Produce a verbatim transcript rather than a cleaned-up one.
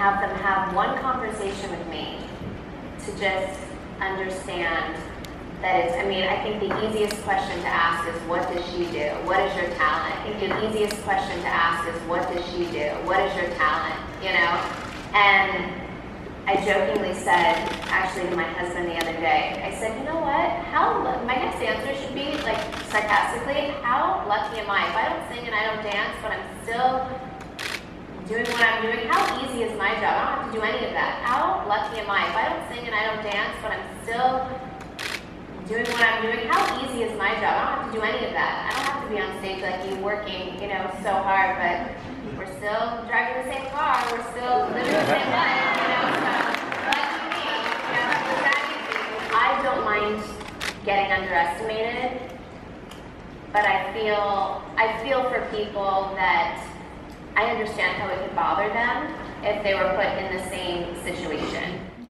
have them have one conversation with me to just understand that it's, I mean, I think the easiest question to ask is, what does she do? What is your talent? I think the easiest question to ask is, what does she do? What is your talent? You know? And I jokingly said, actually to my husband the other day, I said, you know what? How, my next answer should be, like, sarcastically, how lucky am I? If I don't sing and I don't dance, but I'm still doing what I'm doing, how easy is my job? I don't have to do any of that. How lucky am I? If I don't sing and I don't dance, but I'm still doing what I'm doing, how easy is my job? I don't have to do any of that. I don't have to be on stage like you working, you know, so hard, but we're still driving the same car, we're still living the same life, you know, so lucky me, you know, it's that easy. I don't mind getting underestimated, but I feel, I feel for people that I understand how it could bother them if they were put in the same situation.